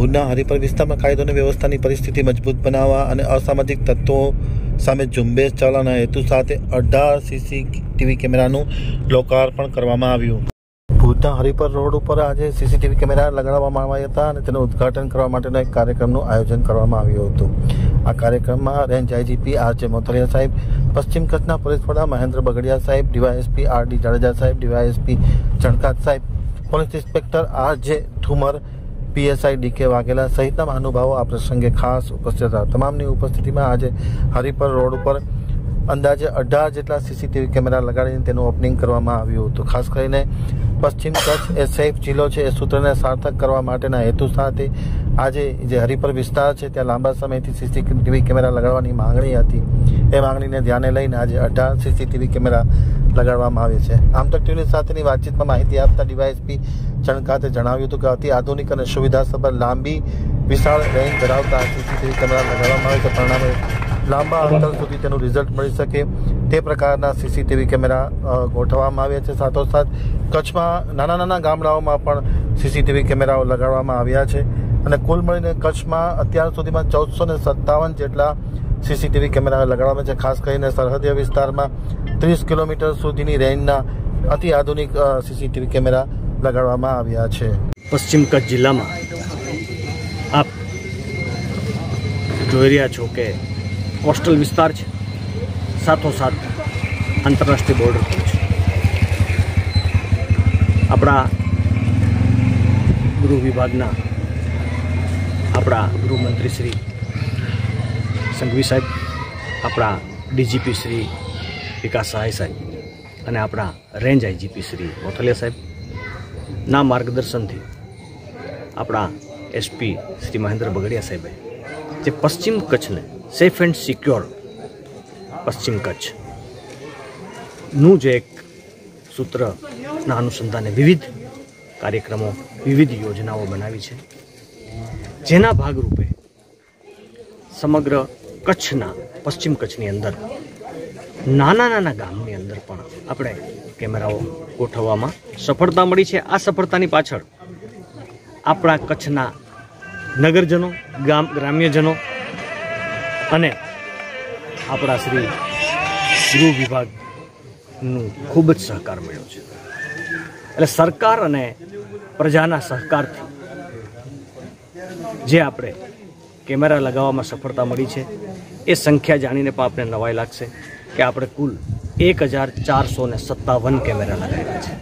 ભુજના હરિપર વિસ્તારમાં કાયદો અને વ્યવસ્થાની પરિસ્થિતિ મજબૂત બનાવવા અને અસામાજિક તત્વો સામે ઝુંબેશ ચલાવવાના હેતુ સાથે 18 સીસીટીવી કેમેરાનું લોકાર્પણ કરવામાં આવ્યું। ભુજના હરિપર રોડ ઉપર આજે સીસીટીવી કેમેરા લગાડવામાં આવ્યા હતા અને તેનું ઉદ્ઘાટન કરવા માટેનો એક કાર્યક્રમનું આયોજન કરવામાં આવ્યું હતું। આ કાર્યક્રમમાં રેન્જ આઈજીપી આર.જે. મોથલિયા સાહેબ, પશ્ચિમ કચ્છના પોલીસ વડા મહેન્દ્ર બગડિયા સાહેબ, ડીવાયએસપી આર.ડી. જાડેજા સાહેબ, ડીવાયએસપી ચણકાત સાહેબ, police inspector RJ. Thumar, PSI DK. Vaghela સહિતના મહાનુભાવો આ પ્રસંગે ખાસ ઉપસ્થિત હતા। તમામની ઉપસ્થિતિમાં આજે હરિપર રોડ ઉપર અંદાજે 18 જેટલા સીસીટીવી કેમેરા લગાડીને તેનું ઓપનિંગ કરવામાં આવ્યું હતું। ખાસ કરીને પશ્ચિમ કચ્છ એ સેફ જિલ્લો છે એ સૂત્રને સાર્થક કરવા માટેના હેતુ સાથે આજે જે હરિપર વિસ્તાર છે ત્યાં લાંબા સમયથી સીસીટીવી કેમેરા લગાડવાની માંગણી હતી। એ માંગણીને ધ્યાને લઈને આજે 18 સીસીટીવી કેમેરા લગાડવામાં આવે છે। આમ તક ટીવી સાથેની વાતચીતમાં માહિતી આપતા ડીવાયએસપી ચણકાતે જણાવ્યું હતું કે અતિ આધુનિક અને સુવિધાસભર લાંબી વિશાળ રેન્જ ધરાવતા સીસીટીવી કેમેરા લગાડવામાં આવે છે। પરિણામે લાંબા અંતર સુધી તેનું રિઝલ્ટ મળી શકે તે પ્રકારના સીસીટીવી કેમેરા ગોઠવવામાં આવ્યા છે। સાથોસાથ કચ્છમાં નાના ગામડાઓમાં પણ સીસીટીવી કેમેરાઓ લગાડવામાં આવ્યા છે અને કુલ મળીને કચ્છમાં અત્યાર સુધીમાં 1457 જેટલા સીસીટીવી કેમેરા લગાડવામાં છે। ખાસ કરીને સરહદીય વિસ્તારમાં 30 કિલોમીટર સુધીની રેન્જના અતિ આધુનિક સીસીટીવી કેમેરા લગાડવામાં આવ્યા છે। પશ્ચિમ કચ્છ જિલ્લામાં આપ જોઈ રહ્યા છો કે કોસ્ટલ વિસ્તાર છે, સાથોસાથ આંતરરાષ્ટ્રીય બોર્ડર પણ છે। આપણા ગૃહ વિભાગના ગૃહમંત્રી શ્રી સંઘવી સાહેબ, આપણા ડીજીપી શ્રી વિકાસ સહાય સાહેબ અને આપણા રેન્જ આઈજીપી શ્રી મોથલિયા સાહેબના માર્ગદર્શનથી આપણા એસપી શ્રી મહેન્દ્ર બગડિયા સાહેબે જે પશ્ચિમ કચ્છને સેફ એન્ડ સિક્યોર પશ્ચિમ કચ્છનું જે એક સૂત્રના અનુસંધાને વિવિધ કાર્યક્રમો, વિવિધ યોજનાઓ બનાવી છે, જેના ભાગરૂપે સમગ્ર કચ્છના પશ્ચિમ કચ્છની અંદર નાના ગામની અંદર પણ આપણે કેમેરાઓ ગોઠવવામાં સફળતા મળી છે। આ સફળતાની પાછળ આપણા કચ્છના નગરજનો, ગ્રામ્યજનો અને આપણા શ્રી ગૃહ વિભાગનું ખૂબ જ સહકાર મળ્યો છે। એટલે સરકાર અને પ્રજાના સહકારથી જે આપણે કેમેરા લગાવવામાં સફળતા મળી છે એ સંખ્યા જાણીને પણ આપણે નવાઈ લાગશે કે આપણે કુલ 1457 કેમેરા લગાવ્યા છે।